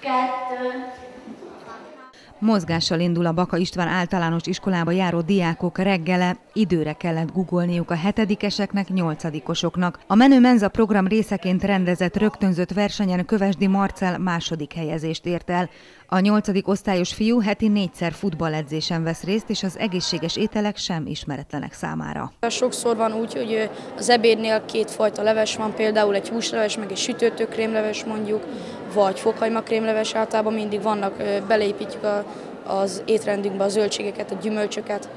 Mozgással indul a Baka István általános iskolába járó diákok reggele, időre kellett googolniuk a 7-eseknek, 8-osoknak. A Menő Menza program részeként rendezett rögtönzött versenyen Kövesdi Marcell második helyezést ért el. A 8. osztályos fiú heti 4-szer futballedzésen vesz részt, és az egészséges ételek sem ismeretlenek számára. Sokszor van úgy, hogy az ebédnél 2 fajta leves van, például egy húsleves, meg egy sütőtőkrémleves mondjuk, vagy fokhagymacrémleves, általában mindig vannak, beleépítjük az étrendünkbe a zöldségeket, a gyümölcsöket.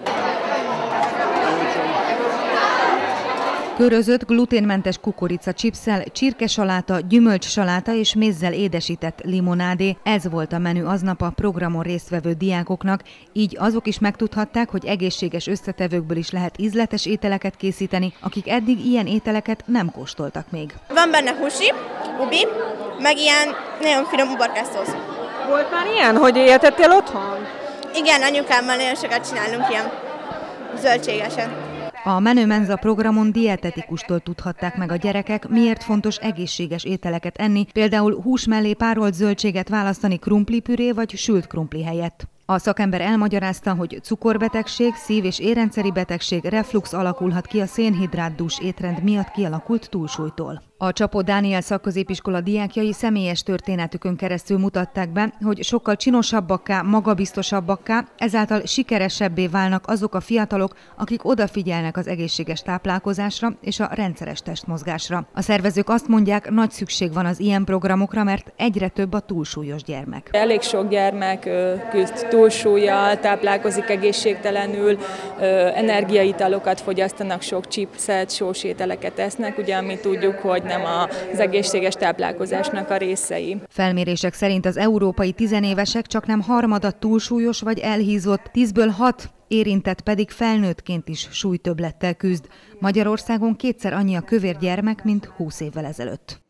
Körözött, gluténmentes kukorica chipsszel, csirkesaláta, gyümölcssaláta és mézzel édesített limonádé. Ez volt a menü aznap a programon résztvevő diákoknak, így azok is megtudhatták, hogy egészséges összetevőkből is lehet ízletes ételeket készíteni, akik eddig ilyen ételeket nem kóstoltak még. Van benne húsi, ubi, meg ilyen nagyon finom uborkászósz. Volt már ilyen, hogy éltettél otthon? Igen, anyukámmal nagyon sokat csinálunk ilyen zöldségesen. A Menő Menza programon dietetikustól tudhatták meg a gyerekek, miért fontos egészséges ételeket enni, például hús mellé párolt zöldséget választani krumplipüré vagy sült krumpli helyett. A szakember elmagyarázta, hogy cukorbetegség, szív- és érrendszeri betegség, reflux alakulhat ki a szénhidrátdús étrend miatt kialakult túlsúlytól. A Csapó Dániel szakközépiskola diákjai személyes történetükön keresztül mutatták be, hogy sokkal csinosabbakká, magabiztosabbakká, ezáltal sikeresebbé válnak azok a fiatalok, akik odafigyelnek az egészséges táplálkozásra és a rendszeres testmozgásra. A szervezők azt mondják, nagy szükség van az ilyen programokra, mert egyre több a túlsúlyos gyermek. Elég sok gyermek küzd túlsúllyal, táplálkozik egészségtelenül, energiaitalokat fogyasztanak, sok chipset, sós ételeket esznek, ugye amit tudjuk, hogy nem az egészséges táplálkozásnak a részei. Felmérések szerint az európai tizenévesek csaknem harmada túlsúlyos vagy elhízott, 10-ből 6 érintett pedig felnőttként is súlytöbblettel küzd. Magyarországon 2-szer annyi a kövér gyermek, mint 20 évvel ezelőtt.